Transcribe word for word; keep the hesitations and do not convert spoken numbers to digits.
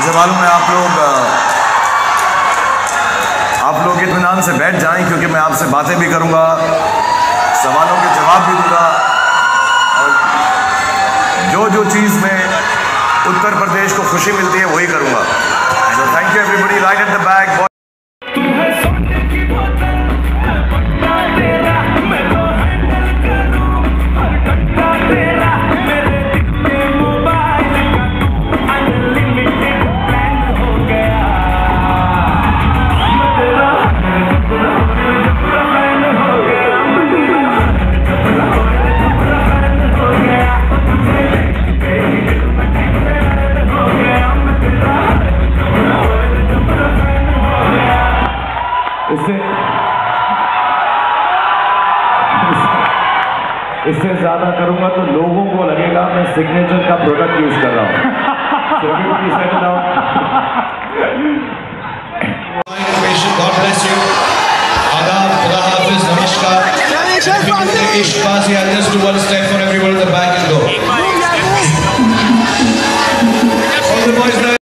मुझे मालूम है आप लोग आप लोग इत्मीनान से बैठ जाएं, क्योंकि मैं आपसे बातें भी करूंगा, सवालों के जवाब भी दूंगा, और जो जो चीज़ में उत्तर प्रदेश को खुशी मिलती है वही करूंगा। तो thank you everybody, right at the back. इससे इससे ज्यादा करूंगा तो लोगों को लगेगा मैं सिग्नेचर का प्रोडक्ट यूज कर रहा हूं। God bless you. Adab, Khuda Hafiz, Namaskar. Ishq Bazi, I'll just do one step for everyone in the back.